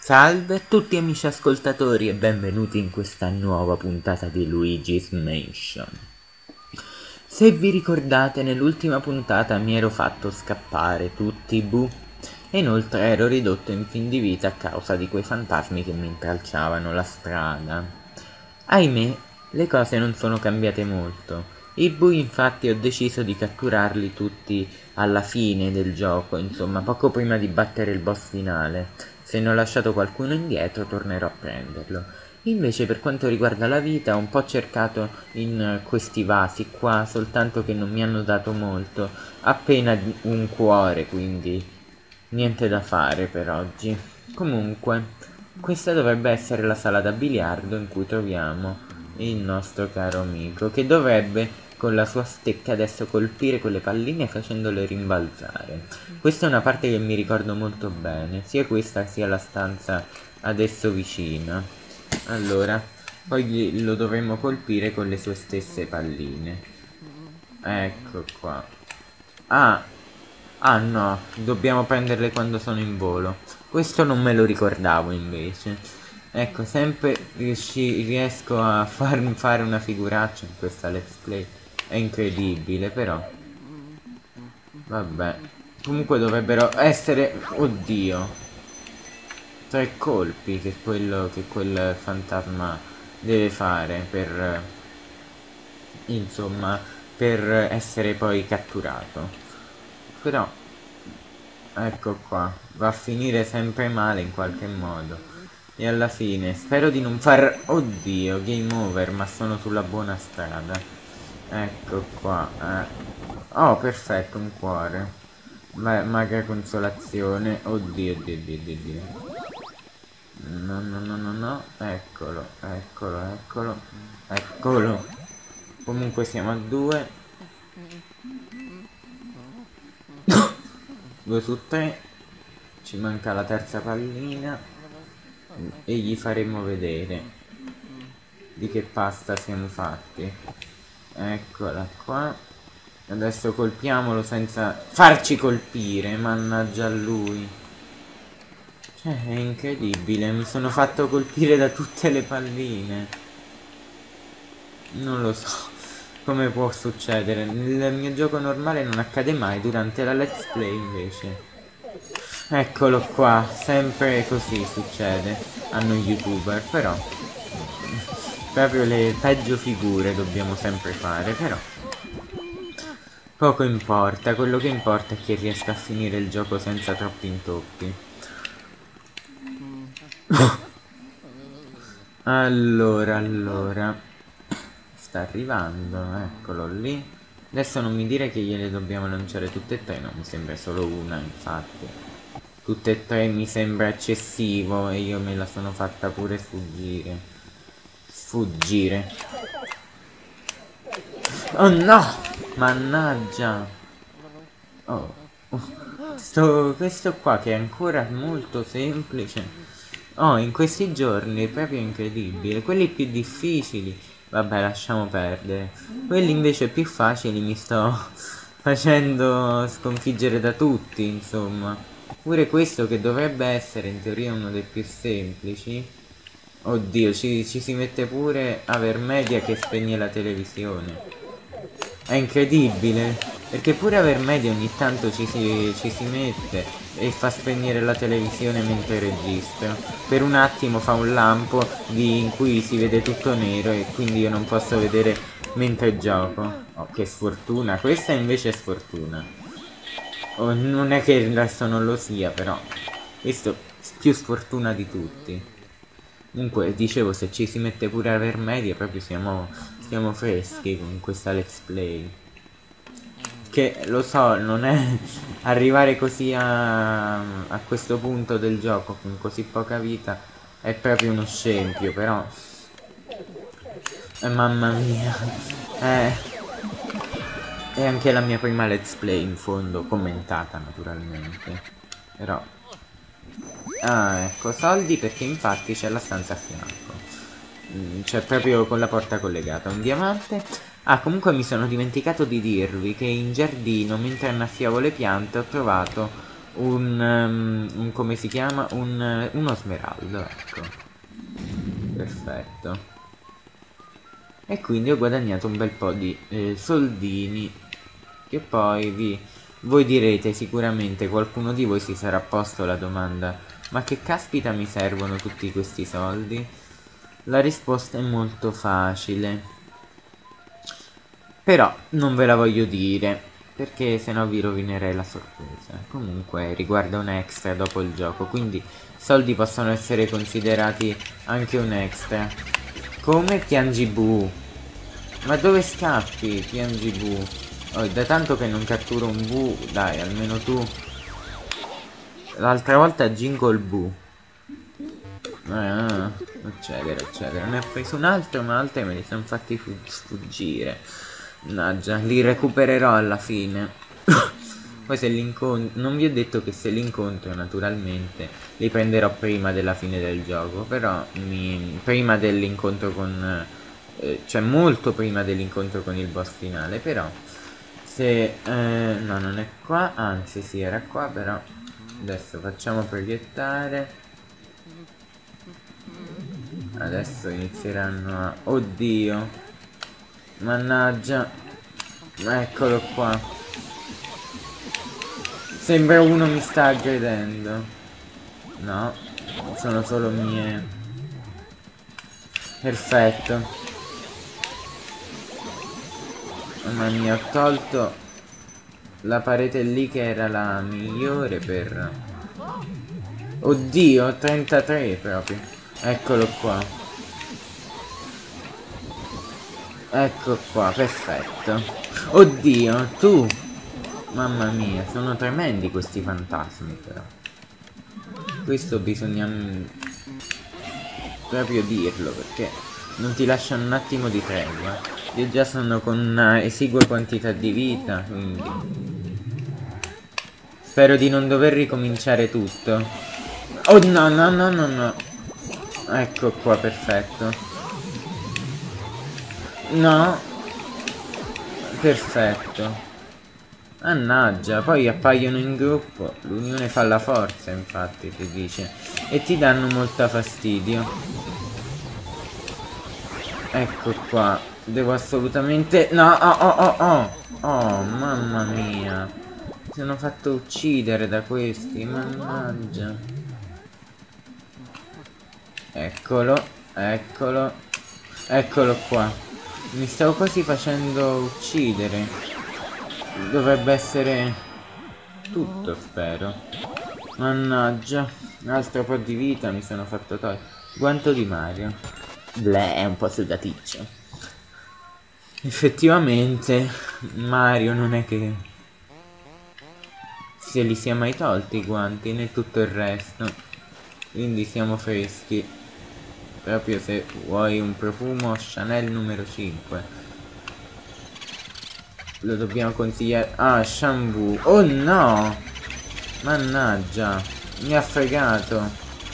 Salve a tutti amici ascoltatori e benvenuti in questa nuova puntata di Luigi's Mansion. Se vi ricordate, nell'ultima puntata mi ero fatto scappare tutti i bu e inoltre ero ridotto in fin di vita a causa di quei fantasmi che mi intralciavano la strada. Ahimè, le cose non sono cambiate molto. I bu infatti ho deciso di catturarli tutti alla fine del gioco, insomma poco prima di battere il boss finale. Se ne ho lasciato qualcuno indietro tornerò a prenderlo. Invece per quanto riguarda la vita ho un po' cercato in questi vasi qua, soltanto che non mi hanno dato molto, appena un cuore, quindi niente da fare per oggi. Comunque, questa dovrebbe essere la sala da biliardo in cui troviamo il nostro caro amico, che dovrebbe con la sua stecca adesso colpire quelle palline facendole rimbalzare. Questa è una parte che mi ricordo molto bene, sia questa sia la stanza adesso vicina. Allora, poi lo dovremmo colpire con le sue stesse palline. Ecco qua. Ah no, dobbiamo prenderle quando sono in volo. Questo non me lo ricordavo invece. Ecco, sempre riesco a farmi fare una figuraccia in questa let's play. È incredibile, però. Vabbè. Comunque dovrebbero essere... Oddio. 3 colpi che quello che quel fantasma deve fare per... insomma, per essere poi catturato. Però... ecco qua. Va a finire sempre male in qualche modo. E alla fine spero di non far... Oddio, game over, ma sono sulla buona strada. Ecco qua. Oh, perfetto, un cuore. Magra consolazione. Oddio, oddio, oddio, oddio, oddio. No, no, no, no, no. Eccolo, eccolo, eccolo. Eccolo. Comunque siamo a 2. 2 su 3. Ci manca la terza pallina. E gli faremo vedere di che pasta siamo fatti. Eccola qua. Adesso colpiamolo senza farci colpire. Mannaggia a lui. Cioè è incredibile. Mi sono fatto colpire da tutte le palline. Non lo so come può succedere. Nel mio gioco normale non accade mai. Durante la let's play invece. Eccolo qua. Sempre così succede a noi youtuber. Però proprio le peggio figure dobbiamo sempre fare. Però poco importa, quello che importa è che riesca a finire il gioco senza troppi intoppi. Allora. Sta arrivando, eccolo lì. Adesso non mi dire che gliele dobbiamo lanciare tutte e tre, no, mi sembra solo una, infatti. Tutte e tre mi sembra eccessivo e io me la sono fatta pure sfuggire. Sfuggire. Oh no! Mannaggia! Oh, questo qua che è ancora molto semplice. Oh, in questi giorni è proprio incredibile. Quelli più difficili, vabbè, lasciamo perdere. Quelli invece più facili mi sto facendo sconfiggere da tutti, insomma. Pure questo che dovrebbe essere in teoria uno dei più semplici. Oddio, ci si mette pure Avermedia che spegne la televisione. È incredibile, perché pure Avermedia ogni tanto ci si mette e fa spegnere la televisione mentre registra. Per un attimo fa un lampo in cui si vede tutto nero e quindi io non posso vedere mentre gioco. Oh, che sfortuna, questa invece è sfortuna. Oh, non è che il resto non lo sia, però questo è più sfortuna di tutti. Comunque, dicevo, se ci si mette pure Avermedia proprio siamo freschi con questa let's play. Che lo so, non è arrivare così a questo punto del gioco con così poca vita è proprio uno scempio, però mamma mia, è anche la mia prima let's play in fondo, commentata naturalmente, però ecco, soldi perché infatti c'è la stanza a fianco. C'è proprio con la porta collegata un diamante. Ah, comunque mi sono dimenticato di dirvi che in giardino, mentre annaffiavo le piante, ho trovato un come si chiama? Uno smeraldo, ecco. Perfetto. E quindi ho guadagnato un bel po' di soldini. Che poi voi direte sicuramente, qualcuno di voi si sarà posto la domanda: ma che caspita mi servono tutti questi soldi? La risposta è molto facile. Però non ve la voglio dire, perché sennò vi rovinerei la sorpresa. Comunque riguarda un extra dopo il gioco, quindi soldi possono essere considerati anche un extra. Come piangi bu? Ma dove scappi, piangi bu? Oh, da tanto che non catturo un bu, dai, almeno tu. L'altra volta Jingle Bu. Eccetera, eccetera. Ne ho preso un altro, ma altri me li sono fatti sfuggire. Mannaggia, li recupererò alla fine. Poi se li incontro... Non vi ho detto che se li incontro, naturalmente, li prenderò prima della fine del gioco. Però, prima dell'incontro con... cioè, molto prima dell'incontro con il boss finale. Però, se... no, non è qua. Anzi, sì, era qua, però... Adesso facciamo proiettare. Adesso inizieranno a... Oddio. Mannaggia. Eccolo qua. Sembra uno mi sta aggredendo. No. Sono solo mie. Perfetto. Mamma mia, ho tolto la parete lì che era la migliore per... Oddio, 33 proprio. Eccolo qua. Ecco qua, perfetto. Oddio, tu. Mamma mia, sono tremendi questi fantasmi però. Questo bisogna proprio dirlo, perché non ti lasciano un attimo di tregua. Io già sono con una esigua quantità di vita, quindi spero di non dover ricominciare tutto. Oh no, no, no, no, no. Ecco qua, perfetto. No. Perfetto. Mannaggia, poi appaiono in gruppo. L'unione fa la forza, infatti, si dice. E ti danno molta fastidio. Ecco qua. Devo assolutamente... No, oh, oh, oh, oh. Oh, mamma mia. Mi sono fatto uccidere da questi, mannaggia. Eccolo, eccolo. Eccolo qua. Mi stavo quasi facendo uccidere. Dovrebbe essere tutto, spero. Mannaggia. Un altro po' di vita mi sono fatto togliere. Guanto di Mario. Bleh, è un po' sudaticcio. Effettivamente Mario non è che se li sia mai tolti i guanti né tutto il resto. Quindi siamo freschi. Proprio se vuoi un profumo Chanel numero 5. Lo dobbiamo consigliare. Ah, shampoo. Oh no! Mannaggia. Mi ha fregato.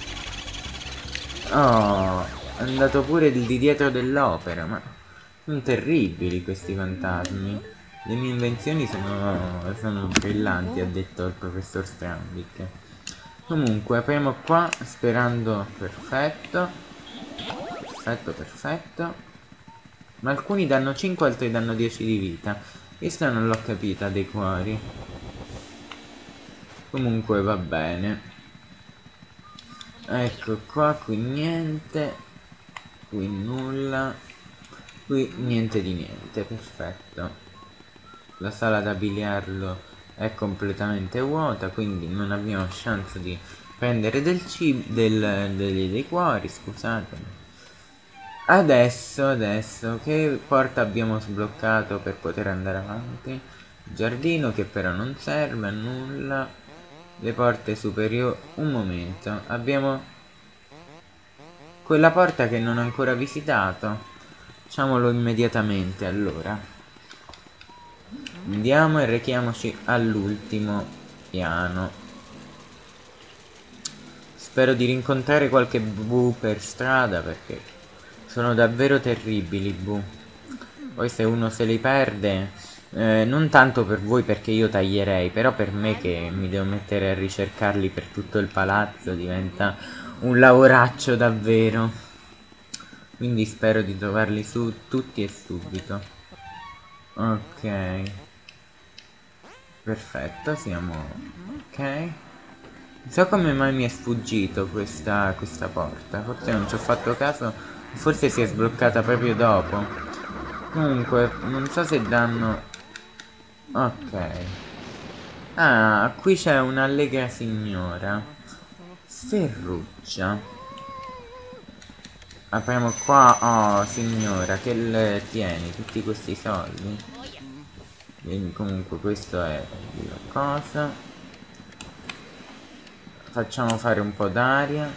Oh, è andato pure il di dietro dell'opera. Ma sono terribili questi fantasmi. Le mie invenzioni sono brillanti, ha detto il professor Strambic. Comunque apriamo qua sperando. Perfetto. Perfetto, perfetto. Ma alcuni danno 5, altri danno 10 di vita. Questa non l'ho capita dei cuori. Comunque va bene. Ecco qua, qui niente. Qui nulla. Qui niente di niente, perfetto. La sala da biliardo è completamente vuota, quindi non abbiamo chance di prendere del cibo, dei cuori, scusatemi. Adesso, che porta abbiamo sbloccato per poter andare avanti? Giardino che però non serve a nulla. Le porte superiori. Un momento, abbiamo quella porta che non ho ancora visitato. Facciamolo immediatamente allora. Andiamo e rechiamoci all'ultimo piano. Spero di rincontrare qualche bu per strada, perché sono davvero terribili, bu. Poi se uno se li perde Non tanto per voi perché io taglierei, però per me che mi devo mettere a ricercarli per tutto il palazzo diventa un lavoraccio davvero. Quindi spero di trovarli su tutti e subito. Ok. Perfetto, siamo... Ok. Non so come mai mi è sfuggito questa porta. Forse non ci ho fatto caso. Forse si è sbloccata proprio dopo. Comunque, non so se danno... Ok. Ah, qui c'è un'allegra signora. Sferruccia. Apriamo qua. Oh, signora, che le tieni tutti questi soldi? Quindi comunque questo è la cosa. Facciamo fare un po' d'aria.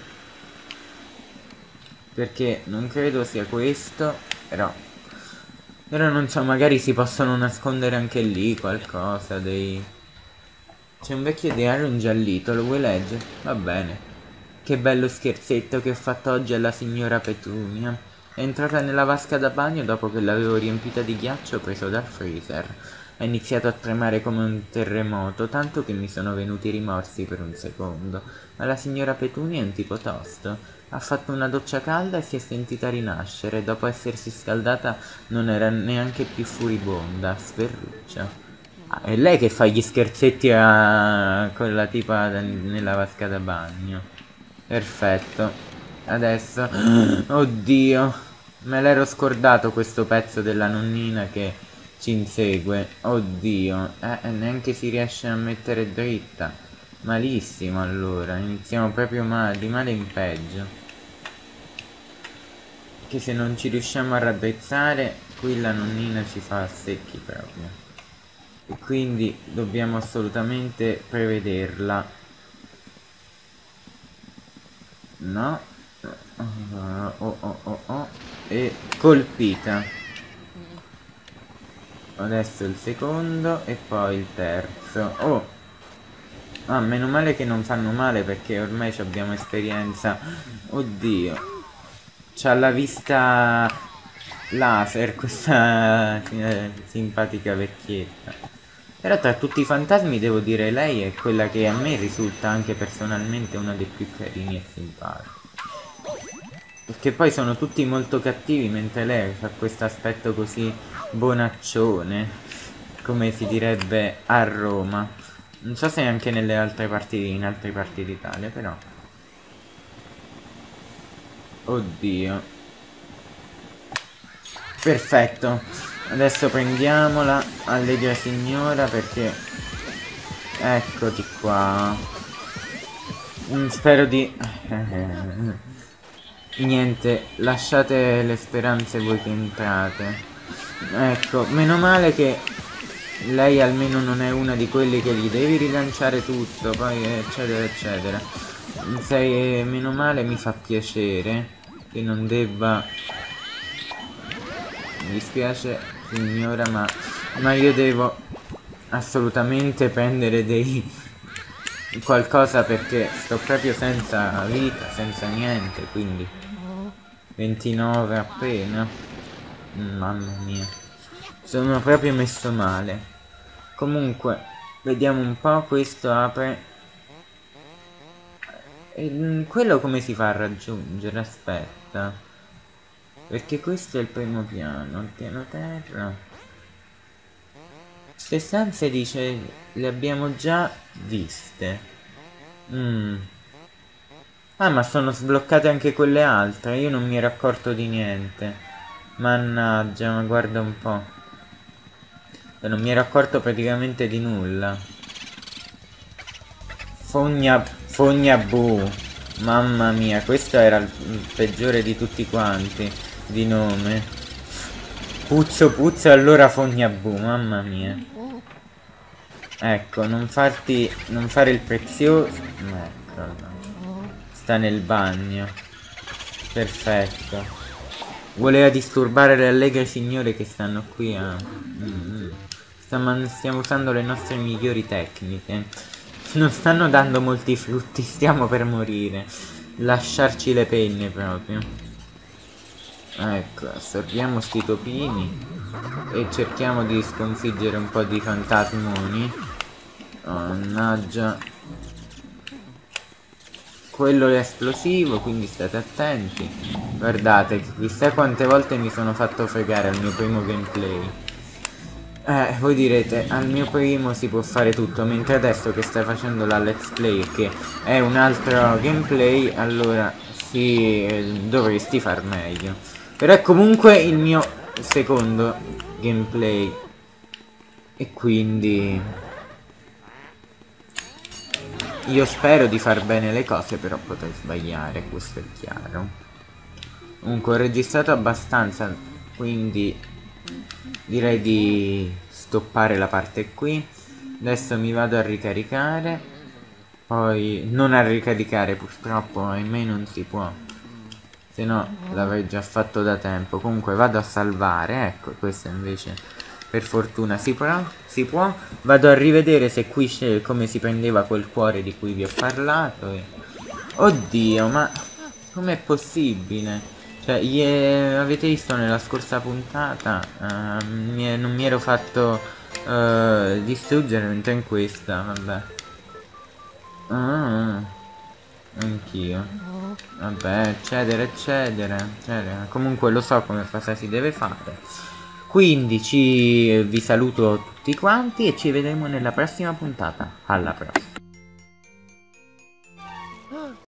Perché non credo sia questo. Però non so, magari si possono nascondere anche lì qualcosa dei... C'è un vecchio diario ingiallito, lo vuoi leggere? Va bene. Che bello scherzetto che ho fatto oggi alla signora Petunia. È entrata nella vasca da bagno dopo che l'avevo riempita di ghiaccio preso dal freezer. Ha iniziato a tremare come un terremoto, tanto che mi sono venuti i rimorsi per un secondo. Ma la signora Petunia è un tipo tosto. Ha fatto una doccia calda e si è sentita rinascere. Dopo essersi scaldata non era neanche più furibonda. Sferruccia. Ah, è lei che fa gli scherzetti con la tipa nella vasca da bagno. Perfetto. Adesso... Oddio. Me l'ero scordato questo pezzo della nonnina che ci insegue. Oddio. Neanche si riesce a mettere dritta. Malissimo allora. Iniziamo proprio di male in peggio. Che se non ci riusciamo a raddrizzare, qui la nonnina ci fa a secchi proprio. E quindi dobbiamo assolutamente prevederla. No. E colpita. Adesso il secondo e poi il terzo. Oh. Ah, meno male che non fanno male perché ormai abbiamo esperienza. Oddio. C'ha la vista laser questa simpatica vecchietta. Però tra tutti i fantasmi devo dire lei è quella che a me risulta anche personalmente una dei più carini e simpatici. Perché poi sono tutti molto cattivi mentre lei fa questo aspetto così bonaccione, come si direbbe a Roma. Non so se anche nelle altre parti, in altre parti d'Italia, però. Oddio. Perfetto. Adesso prendiamola, allegra signora, perché... Eccoti qua. Spero di... Niente, lasciate le speranze voi che entrate. Ecco, meno male che lei almeno non è una di quelli che gli devi rilanciare tutto, poi eccetera eccetera. Sei, meno male, mi fa piacere che non debba... Mi dispiace signora, ma io devo assolutamente prendere dei... qualcosa perché sto proprio senza vita, senza niente, quindi 29 appena. Mamma mia, sono proprio messo male. Comunque vediamo un po', questo apre e quello come si fa a raggiungere? Aspetta, perché questo è il primo piano, il piano terra. Queste stanze dice le abbiamo già viste. Ah, ma sono sbloccate anche quelle altre. Io non mi ero accorto di niente. Mannaggia, ma guarda un po'. Non mi ero accorto praticamente di nulla. Fogna bu. Mamma mia, questo era il peggiore di tutti quanti. Di nome. Puzzo puzzo, allora fogna bu. Mamma mia. Ecco, non fare il prezioso. Ecco. Sta nel bagno. Perfetto. Voleva disturbare le allegre signore che stanno qui a... Stiamo usando le nostre migliori tecniche. Non stanno dando molti frutti, stiamo per morire. Lasciarci le penne proprio. Ecco, assorbiamo sti topini. e cerchiamo di sconfiggere un po' di fantasmoni. Mannaggia. Quello è esplosivo, quindi state attenti. Guardate, chissà quante volte mi sono fatto fregare al mio primo gameplay. Voi direte, al mio primo si può fare tutto, mentre adesso che stai facendo la let's play, che è un altro gameplay, allora sì, dovresti far meglio. Però è comunque il mio secondo gameplay. E quindi io spero di far bene le cose, però potrei sbagliare, questo è chiaro. Comunque ho registrato abbastanza, quindi direi di stoppare la parte qui. Adesso mi vado a ricaricare. Poi non a ricaricare, purtroppo ahimè non si può, se no l'avrei già fatto da tempo. Comunque vado a salvare, ecco, questo invece per fortuna si può. Vado a rivedere se qui c'è come si prendeva quel cuore di cui vi ho parlato Oddio, ma com'è possibile? Cioè, avete visto nella scorsa puntata? Non mi ero fatto distruggere, mentre in questa, vabbè. Anch'io. Vabbè, eccetera, eccetera, eccetera. Comunque lo so come cosa si deve fare. Quindi vi saluto tutti quanti e ci vedremo nella prossima puntata. Alla prossima.